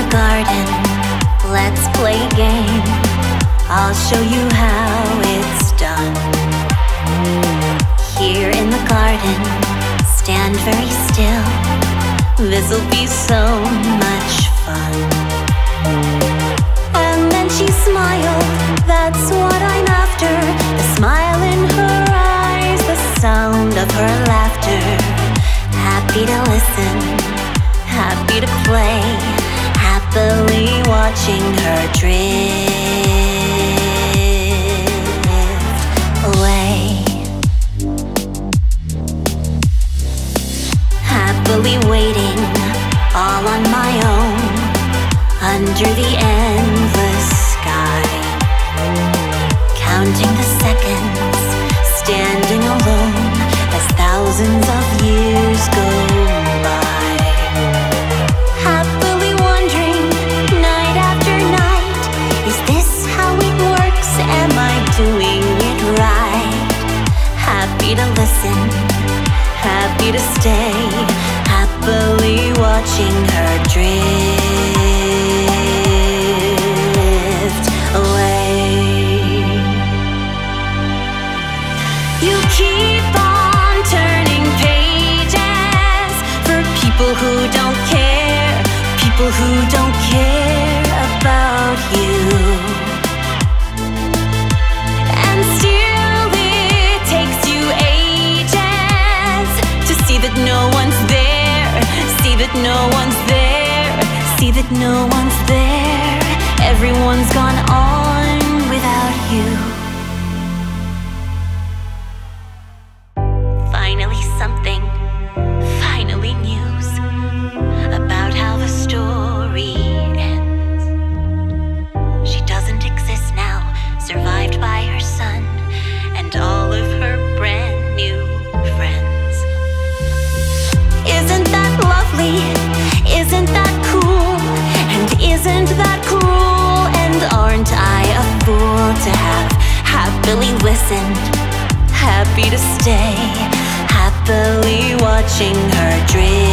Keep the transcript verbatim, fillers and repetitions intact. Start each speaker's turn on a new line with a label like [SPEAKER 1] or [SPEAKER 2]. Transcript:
[SPEAKER 1] garden, let's play a game. I'll show you how it's done. Here in the garden, stand very still. This'll be so much fun. And then she smiled, that's what I'm after. The smile in her eyes, the sound of her laughter. Happy to listen, happy to play, happily watching her drift away. Happily waiting, all on my own, under the endless sky. Counting the seconds, standing alone, as thousands of years go by. Happily wondering, night after night, is this how it works? Am I doing it right? Happy to listen, happy to stay, happily watching her drift away. You keep on turning pages for people who don't care, people who don't care about you. And still it takes you ages to see that no one's there, see that no one's there, see that no one's there. Everyone's gone on without you. Finally something, finally news about how the story ends. She doesn't exist now, survived by her son and all of her brand new friends. Isn't that lovely? Isn't that cool? And isn't that cruel? And aren't I a fool to have happily listened, happy to stay, happily watching her drift